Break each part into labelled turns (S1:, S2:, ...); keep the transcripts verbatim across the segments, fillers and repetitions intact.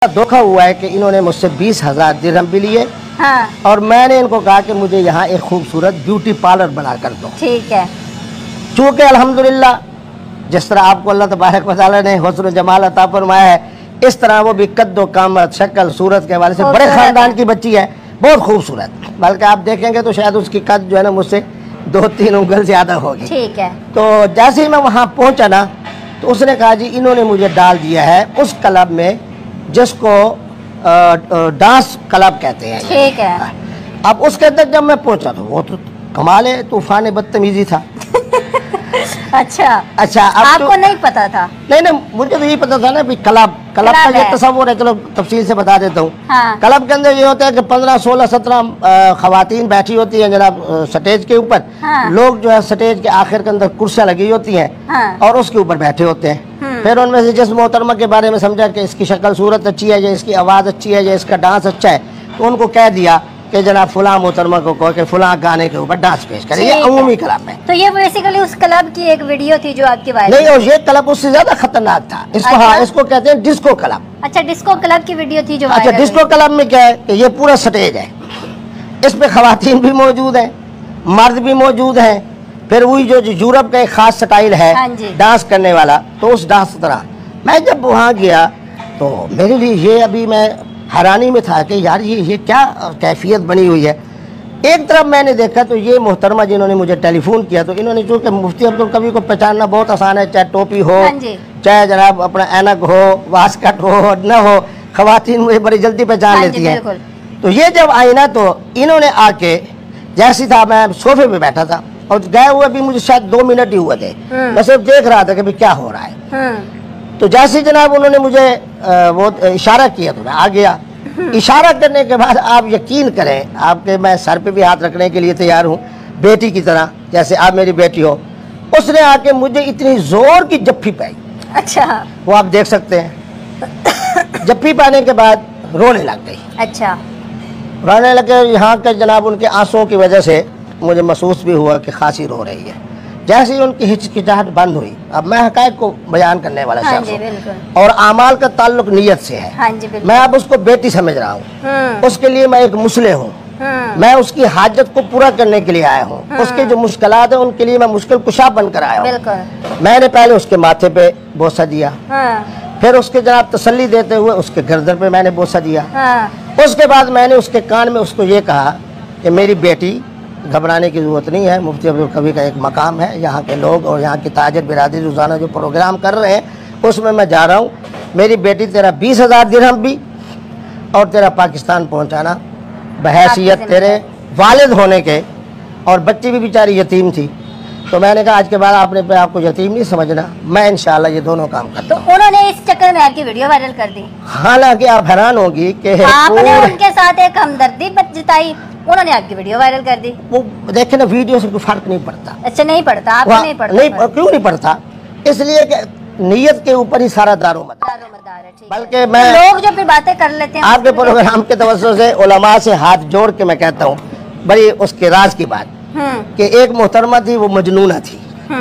S1: धोखा हुआ है कि इन्होंने मुझसे बीस हजार दिरहम भी लिए। हाँ। और मैंने इनको कहा कि मुझे यहाँ एक खूबसूरत ब्यूटी पार्लर बना कर दो। ठीक है। चूँकि अल्हम्दुलिल्लाह जिस तरह आपको अल्लाह तबारक व तआला ने हुस्न जमाल अता फरमाया है, इस तरह वो भी कद्दो कामत शक्ल सूरत के हवाले से बड़े ख़ानदान की बच्ची है, बहुत खूबसूरत। बल्कि आप देखेंगे तो शायद उसकी कद जो है ना मुझसे दो तीन उंगल ज़्यादा होगी। ठीक है। तो जैसे ही मैं वहाँ पहुँचा ना तो उसने कहा जी इन्होंने मुझे डाल दिया है उस क्लब में जिसको डांस क्लब कहते हैं। ठीक है। अब उसके अंदर जब मैं पहुँचा तो वो तो कमाल है, तूफान बदतमीजी था। अच्छा अच्छा। अब आपको तो, नहीं पता था? नहीं नहीं, मुझे तो यही पता था ना भी क्लब क्लब का ये तस्वुर है। चलो तफसील से बता देता हूँ। हाँ। क्लब के अंदर ये होता है कि पंद्रह सोलह सत्रह खवातीन बैठी होती हैं जनाब स्टेज के ऊपर। हाँ। लोग जो है स्टेज के आखिर के अंदर कुर्सियाँ लगी होती हैं। हाँ। और उसके ऊपर बैठे होते हैं। फिर उनमें से जिस मोहतरमा के बारे में समझा कि इसकी शक्ल सूरत अच्छी है या इसकी आवाज़ अच्छी है या इसका डांस अच्छा है, तो उनको कह दिया कि जनाब फुला मोहतरमा को कहो कि फुला गाने के ऊपर डांस पेश करें। ये अमूमी क्लब में। तो ये बेसिकली उस क्लब की एक वीडियो थी जो आपकी वायरल नहीं, और ये क्लब उससे ज्यादा खतरनाक था। इसको अच्छा? हाँ, इसको कहते हैं डिस्को क्लब। अच्छा, डिस्को क्लब की वीडियो थी जो अच्छा। डिस्को क्लब में क्या है कि ये पूरा स्टेज है, इसमें खवातीन भी मौजूद है, मर्द भी मौजूद है। फिर वही जो यूरोप का एक खास स्टाइल है डांस करने वाला, तो उस डांस तरह मैं जब वहाँ गया तो मेरे लिए ये अभी मैं हैरानी में था कि यार ये ये क्या कैफियत बनी हुई है। एक तरफ मैंने देखा तो ये मोहतरमा जिन्होंने मुझे टेलीफोन किया, तो इन्होंने जो कि मुफ्ती अब्दुल कवी को पहचानना बहुत आसान है, चाहे टोपी हो चाहे जनाब अपना ऐनक हो, वास्कट हो न हो, खवातीन मुझे बड़ी जल्दी पहचान लेती हैं। तो ये जब आई ना तो इन्होंने आके जैसी था, मैं सोफे पे बैठा था और गए हुए भी मुझे शायद दो मिनट ही हुए थे, मैं सिर्फ देख रहा था कि भाई क्या हो रहा है। तो जैसे जनाब उन्होंने मुझे वो इशारा किया तो मैं आ गया। इशारा करने के बाद आप यकीन करें, आपके मैं सर पे भी हाथ रखने के लिए तैयार हूँ, बेटी की तरह, जैसे आप मेरी बेटी हो। उसने आके मुझे इतनी जोर की जप्फी पाई। अच्छा। वो आप देख सकते हैं। जप्फी पाने के बाद रोने लग गई। अच्छा। रोने लगे, यहाँ के जनाब उनके आंसुओं की वजह से मुझे महसूस भी हुआ कि खांसी रो रही है। जैसे ही उनकी हिचकिचाहट बंद हुई, अब मैं हकायक को बयान करने वाला शख्स हूं और आमाल का ताल्लुक नियत से है। हाँ जी, मैं अब उसको बेटी समझ रहा हूँ, उसके लिए मैं एक मुसले हूँ, मैं उसकी हाजत को पूरा करने के लिए आया हूँ, उसकी जो मुश्किलात है उनके लिए मैं मुश्किल कुशा बनकर आया हूँ। मैंने पहले उसके माथे पे बोसा दिया, फिर उसके जनाब तसल्ली देते हुए उसके गर्दन पे मैंने बोसा दिया। उसके बाद मैंने उसके कान में उसको ये कहा कि मेरी बेटी घबराने की ज़रूरत नहीं है, मुफ्ती अब्दुल कवी का एक मकाम है, यहाँ के लोग और यहाँ की ताजर बिरादरी रोज़ाना जो प्रोग्राम कर रहे हैं उसमें मैं जा रहा हूँ। मेरी बेटी तेरा बीस हज़ार दिरहम भी और तेरा पाकिस्तान पहुँचाना बहैसियत तेरे वालिद होने के, और बच्ची भी बेचारी यतीम थी। तो मैंने कहा आज के बाद आपने पे आपको यतीम नहीं समझना, मैं इंशाल्लाह ये दोनों काम करता हूँ। तो उन्होंने इस चक्कर में आपकी वीडियो वायरल कर दी। हालांकि आप हैरान होगी कि आपने उनके साथ एक हमदर्दी जताई, उन्होंने आपकी वीडियो वायरल कर दी। वो देखे ना, वीडियो से कोई फर्क नहीं पड़ता। अच्छा, नहीं पड़ता? आपको नहीं पड़ता? नहीं, क्यों नहीं पड़ता? इसलिए कि नीयत के ऊपर ही सारा दारोमदार है। बल्कि मैं लोग जो फिर बातें कर लेते हैं आपके प्रोग्राम के तवज्जो से उलमा से हाथ जोड़ के मैं कहता हूँ बड़ी उसके राज की बात कि एक मोहतरमा थी, वो मजनूना थी।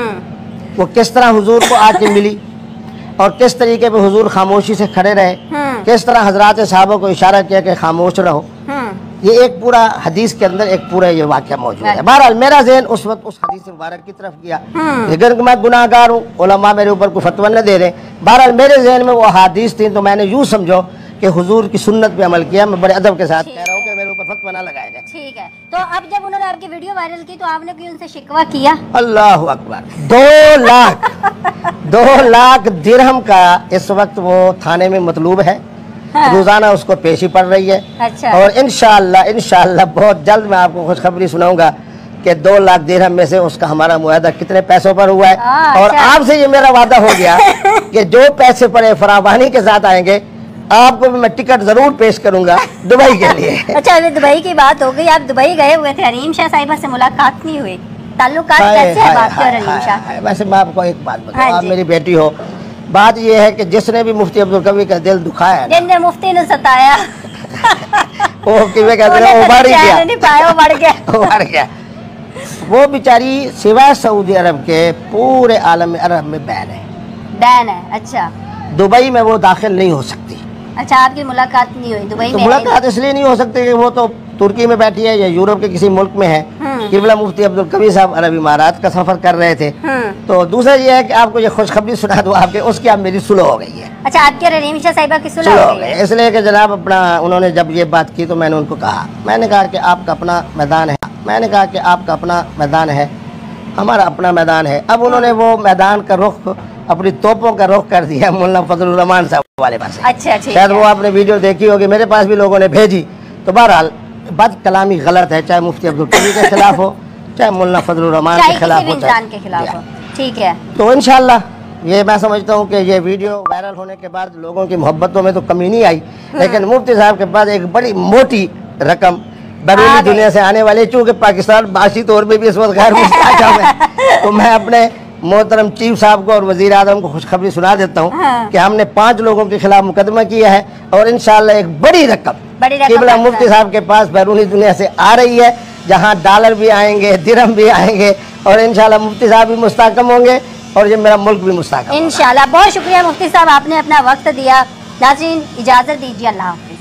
S1: वो किस तरह हुजूर को आके मिली और किस तरीके पे हुजूर खामोशी से खड़े रहे, किस तरह हजरात साहबों को इशारा किया कि खामोश रहो। ये एक पूरा हदीस के अंदर एक पूरा ये वाक़या मौजूद है। बहरहाल मेरा ज़हन उस वक्त उस हदीस मुबारक की तरफ गया, लेकिन मैं गुनाहगार हूँ, उलमा मेरे ऊपर कोई फतवा न दे रहे। बहरहाल मेरे जहन में वो हदीस थी, तो मैंने यूँ समझो कि हुजूर की सुन्नत पे अमल किया। मैं बड़े अदब के साथ कह रहा हूँ कि मेरे ऊपर फतवा ना लगाया जाए। ठीक है। तो अब जब उन्होंने आपकी वीडियो वायरल की तो आपने कोई उनसे शिकवा किया? अल्लाह अकबर। दो लाख दो लाख दिरहम का इस वक्त वो थाने में मतलूब है। हाँ। रोजाना उसको पेशी पड़ रही है। अच्छा। और इंशाअल्लाह इंशाअल्लाह बहुत जल्द मैं आपको खुशखबरी सुनाऊंगा कि दो लाख दिरहम में से उसका हमारा मुआहदा कितने पैसों पर हुआ है। आ, और अच्छा। आपसे ये मेरा वादा हो गया कि जो पैसे पड़े फरावानी के साथ आएंगे, आपको भी मैं टिकट जरूर पेश करूंगा दुबई के लिए। अच्छा, अभी दुबई की बात हो गई, आप दुबई गए हुए थे, हरीम शाह साहिबा से मुलाकात नहीं हुई, ताल्लुकात कैसे है आपके और हरीम शाह? वैसे मैं आपको एक बात बताऊं, आप मेरी बेटी हो, बात यह है कि जिसने भी मुफ्ती अब्दुल कवी का दिल दुखाया, जिसने मुफ्ती ने सताया वो किਵੇਂ कहते हैं, उभर गया, नहीं पाया, उभर गया उभर गया। वो बेचारी सिवाय सऊदी अरब के पूरे आलम अरब में बैन है। बैन है? अच्छा। दुबई में वो दाखिल नहीं हो सकती।
S2: अच्छा, आपकी मुलाकात नहीं हुई दुबई
S1: तो
S2: में?
S1: मुलाकात इसलिए नहीं हो सकती कि वो तो तुर्की में बैठी है या यूरोप के किसी मुल्क में है। किबला मुफ्ती अब्दुल कबीर साहब अरब इमारात का सफर कर रहे थे। तो दूसरा ये है कि आपको ये खुशखबरी सुना दूं आपके, उसकी आप मेरी सुलह हो गई है।
S2: अच्छा, आपके रहीम शाह साहिबा की सुलह हो गई है?
S1: इसलिए कि जनाब अपना उन्होंने जब ये बात की तो मैंने उनको कहा, मैंने कहा कि आपका अपना मैदान है, मैंने कहा कि आपका अपना मैदान है, हमारा अपना मैदान है। अब उन्होंने वो मैदान का रुख अपनी तोपों का रुख कर दिया मुल्ला फजलुर रहमान साहब वाले पास।
S2: अच्छा,
S1: शायद वो आपने वीडियो देखी होगी, मेरे पास भी लोगों ने भेजी। तो बहरहाल बद कलामी गलत है, चाहे मुफ्ती अब्दुल कबीर के खिलाफ हो, चाहे मुल्ला फजलुर रहमान के खिलाफ हो,
S2: के खिलाफ हो। ठीक है,
S1: तो इंशाल्लाह ये मैं समझता हूँ कि ये वीडियो वायरल होने के बाद लोगों की मोहब्बतों में तो कमी नहीं आई, लेकिन मुफ्ती साहब के पास एक बड़ी मोटी रकम बैरूनी दुनिया से आने वाली, चूँकि पाकिस्तान बाशी तौर पर भी इस वक्त गैर मुस्तहकम है। तो मैं अपने मोहतरम चीफ साहब को और वजीर आजम को खुशखबरी सुना देता हूँ हाँ। कि हमने पांच लोगों के खिलाफ मुकदमा किया है और इंशाल्लाह एक बड़ी रकम किबला मुफ्ती साहब के पास बैरूनी दुनिया से आ रही है, जहाँ डॉलर भी आएंगे, दिरहम भी आएंगे और इंशाल्लाह मुफ्ती साहब भी मुस्तहकम होंगे और ये मेरा मुल्क भी मुस्तहकम।
S2: इंशाल्लाह। बहुत शुक्रिया मुफ्ती साहब, आपने अपना वक्त दिया। नाज़रीन इजाज़त दीजिए, अल्लाह।